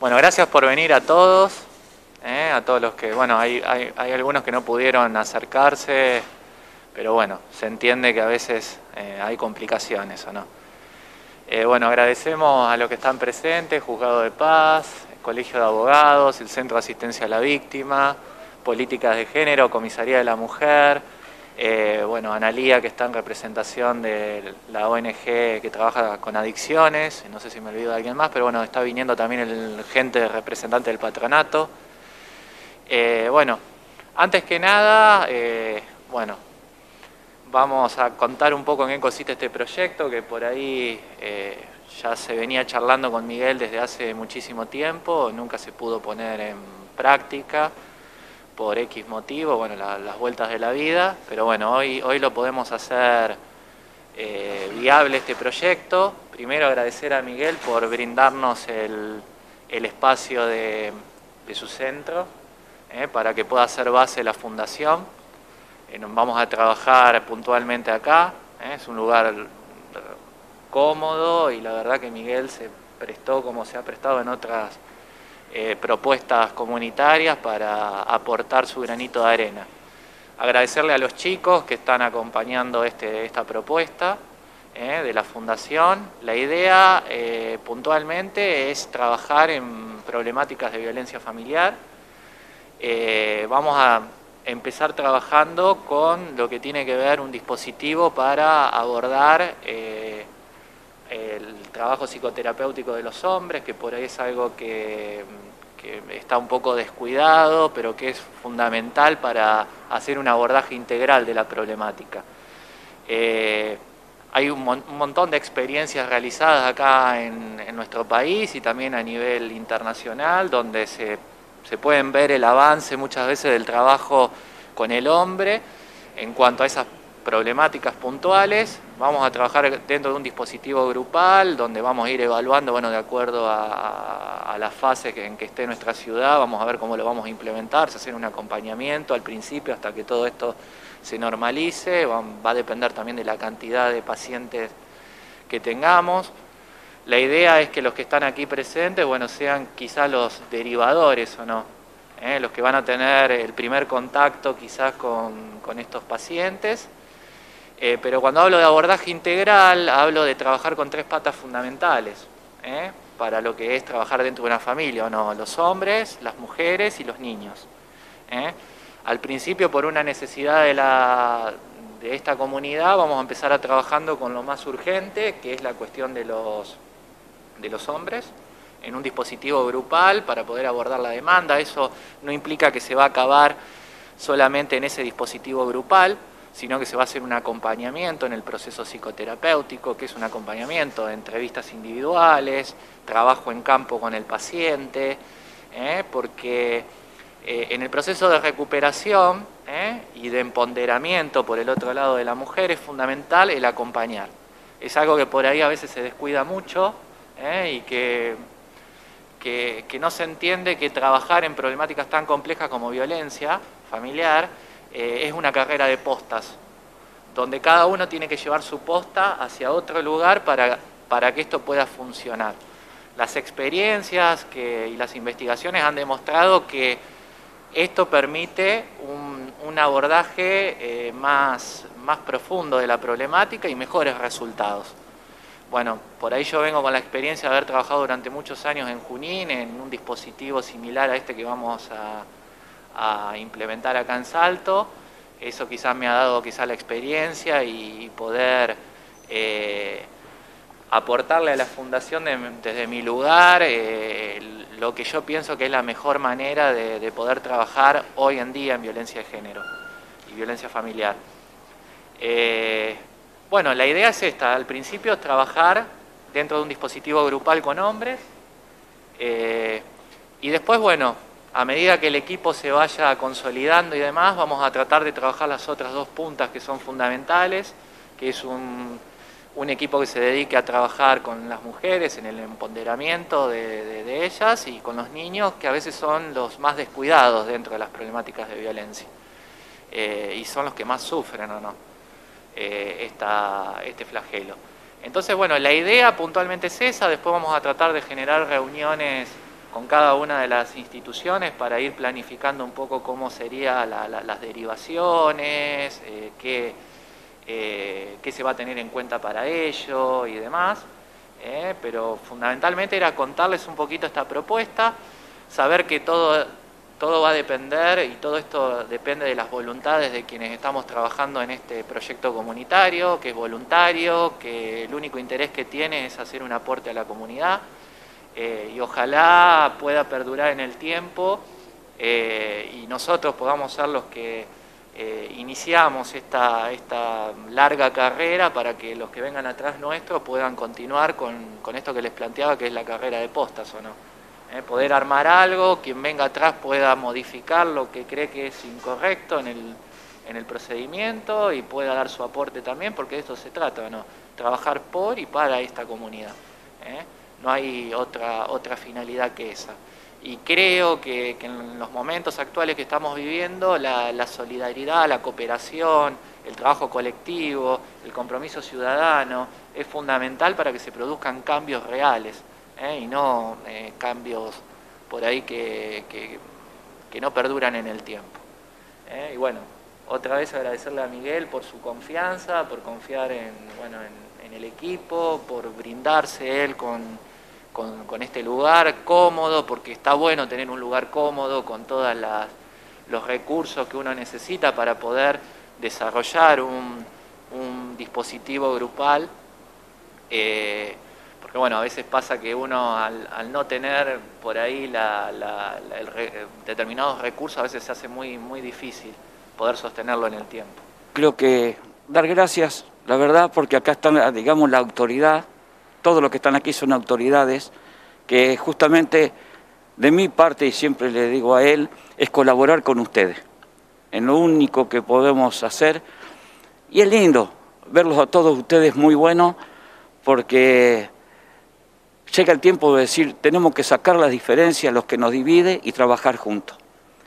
Bueno, gracias por venir a todos los que, bueno, hay algunos que no pudieron acercarse, pero bueno, se entiende que a veces hay complicaciones, ¿o no? Bueno, agradecemos a los que están presentes, Juzgado de Paz, el Colegio de Abogados, el Centro de Asistencia a la Víctima, Políticas de Género, Comisaría de la Mujer, bueno, Analía, que está en representación de la ONG que trabaja con adicciones, no sé si me olvido de alguien más, pero bueno, está viniendo también el gente representante del patronato. Bueno, antes que nada, bueno, vamos a contar un poco en qué consiste este proyecto, que por ahí ya se venía charlando con Miguel desde hace muchísimo tiempo, nunca se pudo poner en práctica por X motivo, bueno, las vueltas de la vida, pero bueno, hoy lo podemos hacer viable este proyecto. Primero agradecer a Miguel por brindarnos el espacio de su centro para que pueda ser base la fundación. Vamos a trabajar puntualmente acá, es un lugar cómodo y la verdad que Miguel se prestó como se ha prestado en otras propuestas comunitarias para aportar su granito de arena. Agradecerle a los chicos que están acompañando esta propuesta de la Fundación. La idea puntualmente es trabajar en problemáticas de violencia familiar. Vamos a empezar trabajando con lo que tiene que ver un dispositivo para abordar el trabajo psicoterapéutico de los hombres, que por ahí es algo que está un poco descuidado, pero que es fundamental para hacer un abordaje integral de la problemática. Hay un montón de experiencias realizadas acá en nuestro país y también a nivel internacional, donde se pueden ver el avance muchas veces del trabajo con el hombre en cuanto a esas problemáticas puntuales. Vamos a trabajar dentro de un dispositivo grupal donde vamos a ir evaluando, bueno, de acuerdo a la fase en que esté nuestra ciudad, vamos a ver cómo lo vamos a implementar, se hace un acompañamiento al principio hasta que todo esto se normalice, va a depender también de la cantidad de pacientes que tengamos. La idea es que los que están aquí presentes, bueno, sean quizás los derivadores o no, los que van a tener el primer contacto quizás con estos pacientes. Pero cuando hablo de abordaje integral, hablo de trabajar con tres patas fundamentales para lo que es trabajar dentro de una familia, ¿o no? Los hombres, las mujeres y los niños. Al principio, por una necesidad de esta comunidad, vamos a empezar a trabajando con lo más urgente, que es la cuestión de los hombres, en un dispositivo grupal para poder abordar la demanda. Eso no implica que se va a acabar solamente en ese dispositivo grupal, sino que se va a hacer un acompañamiento en el proceso psicoterapéutico, que es un acompañamiento de entrevistas individuales, trabajo en campo con el paciente, porque en el proceso de recuperación y de empoderamiento por el otro lado de la mujer es fundamental el acompañar. Es algo que por ahí a veces se descuida mucho y que no se entiende que trabajar en problemáticas tan complejas como violencia familiar es una carrera de postas, donde cada uno tiene que llevar su posta hacia otro lugar para que esto pueda funcionar. Las experiencias y las investigaciones han demostrado que esto permite un abordaje más profundo de la problemática y mejores resultados. Bueno, por ahí yo vengo con la experiencia de haber trabajado durante muchos años en Junín, en un dispositivo similar a este que vamos a implementar acá en Salto. Eso quizás me ha dado la experiencia y poder aportarle a la fundación desde mi lugar lo que yo pienso que es la mejor manera de poder trabajar hoy en día en violencia de género y violencia familiar. Bueno, la idea es esta, al principio es trabajar dentro de un dispositivo grupal con hombres y después, bueno, a medida que el equipo se vaya consolidando y demás, vamos a tratar de trabajar las otras dos puntas que son fundamentales, que es un equipo que se dedique a trabajar con las mujeres en el empoderamiento de ellas y con los niños, que a veces son los más descuidados dentro de las problemáticas de violencia y son los que más sufren, ¿o no? Este flagelo. Entonces, bueno, la idea puntualmente es esa, después vamos a tratar de generar reuniones cada una de las instituciones para ir planificando un poco cómo serían las derivaciones, qué se va a tener en cuenta para ello y demás. Pero fundamentalmente era contarles un poquito esta propuesta, saber que todo va a depender y todo esto depende de las voluntades de quienes estamos trabajando en este proyecto comunitario, que es voluntario, que el único interés que tiene es hacer un aporte a la comunidad y ojalá pueda perdurar en el tiempo y nosotros podamos ser los que iniciamos esta larga carrera para que los que vengan atrás nuestro puedan continuar con esto que les planteaba, que es la carrera de postas, ¿o no? Poder armar algo, quien venga atrás pueda modificar lo que cree que es incorrecto en el procedimiento y pueda dar su aporte también, porque de esto se trata, ¿no? Trabajar por y para esta comunidad. No hay otra finalidad que esa. Y creo que en los momentos actuales que estamos viviendo, la solidaridad, la cooperación, el trabajo colectivo, el compromiso ciudadano, es fundamental para que se produzcan cambios reales, y no cambios por ahí que no perduran en el tiempo. Y bueno, otra vez agradecerle a Miguel por su confianza, por confiar en el equipo, por brindarse él con este lugar cómodo, porque está bueno tener un lugar cómodo con todos los recursos que uno necesita para poder desarrollar un dispositivo grupal, porque bueno, a veces pasa que uno al no tener por ahí determinados recursos, a veces se hace muy, muy difícil poder sostenerlo en el tiempo. Creo que dar gracias, la verdad, porque acá está, digamos, la autoridad. Todos los que están aquí son autoridades, que justamente de mi parte, y siempre le digo a él, es colaborar con ustedes, en lo único que podemos hacer. Y es lindo verlos a todos ustedes muy buenos, porque llega el tiempo de decir, tenemos que sacar las diferencias, los que nos divide, y trabajar juntos.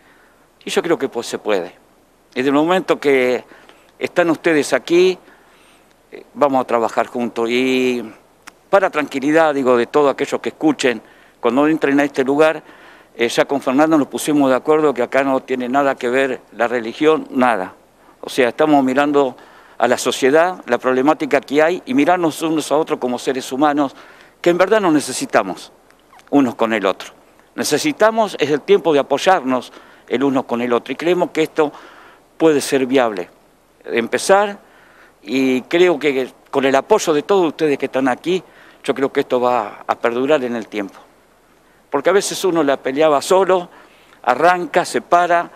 Y yo creo que pues se puede. Y desde el momento que están ustedes aquí, vamos a trabajar juntos. Y para tranquilidad, digo, de todos aquellos que escuchen, cuando entren a este lugar, ya con Fernando nos pusimos de acuerdo que acá no tiene nada que ver la religión, nada. O sea, estamos mirando a la sociedad, la problemática que hay, y mirarnos unos a otros como seres humanos, que en verdad nos necesitamos unos con el otro. Necesitamos, es el tiempo de apoyarnos el uno con el otro, y creemos que esto puede ser viable. Empezar, y creo que con el apoyo de todos ustedes que están aquí, yo creo que esto va a perdurar en el tiempo. Porque a veces uno la peleaba solo, arranca, se para,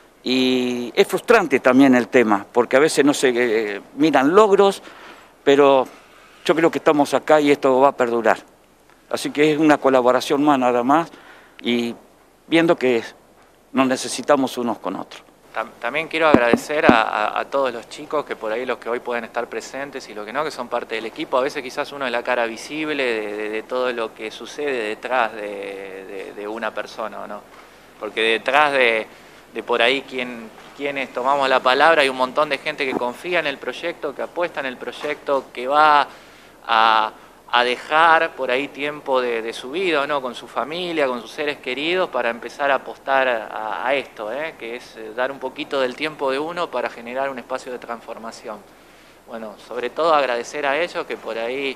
y es frustrante también el tema, porque a veces no se miran logros, pero yo creo que estamos acá y esto va a perdurar. Así que es una colaboración más nada más, y viendo que nos necesitamos unos con otros. También quiero agradecer a todos los chicos, que por ahí los que hoy pueden estar presentes y los que no, que son parte del equipo. A veces quizás uno es la cara visible de todo lo que sucede detrás de una persona, ¿no? Porque detrás de por ahí quienes tomamos la palabra hay un montón de gente que confía en el proyecto, que apuesta en el proyecto, que va a dejar por ahí tiempo de su vida, ¿no? Con su familia, con sus seres queridos, para empezar a apostar a esto, que es dar un poquito del tiempo de uno para generar un espacio de transformación. Bueno, sobre todo agradecer a ellos, que por ahí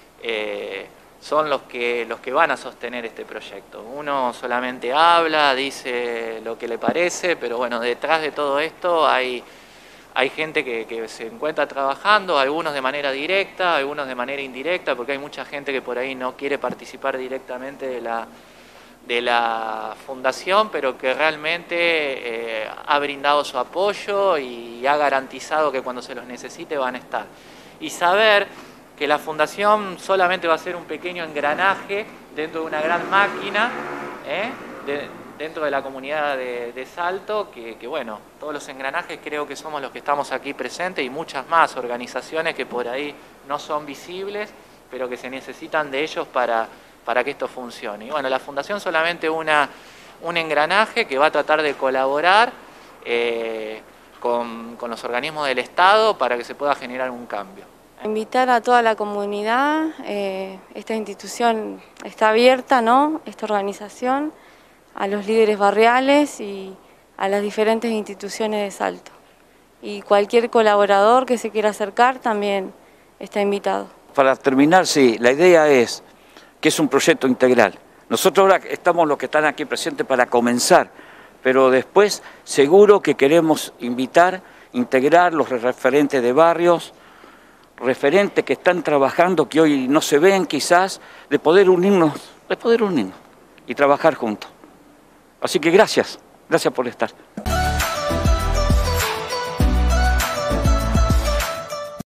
son los que van a sostener este proyecto. Uno solamente habla, dice lo que le parece, pero bueno, detrás de todo esto hay gente que se encuentra trabajando, algunos de manera directa, algunos de manera indirecta, porque hay mucha gente que por ahí no quiere participar directamente de la fundación, pero que realmente ha brindado su apoyo y ha garantizado que cuando se los necesite van a estar. Y saber que la fundación solamente va a ser un pequeño engranaje dentro de una gran máquina, dentro de la comunidad de Salto, que bueno, todos los engranajes creo que somos los que estamos aquí presentes y muchas más organizaciones que por ahí no son visibles, pero que se necesitan de ellos para que esto funcione. Y bueno, la Fundación solamente un engranaje que va a tratar de colaborar con los organismos del Estado para que se pueda generar un cambio. Invitar a toda la comunidad, esta institución está abierta, ¿no? Esta organización, a los líderes barriales y a las diferentes instituciones de Salto. Y cualquier colaborador que se quiera acercar también está invitado. Para terminar, sí, la idea es que es un proyecto integral. Nosotros ahora estamos los que están aquí presentes para comenzar, pero después seguro que queremos integrar los referentes de barrios, referentes que están trabajando, que hoy no se ven quizás, de poder unirnos y trabajar juntos. Así que gracias por estar.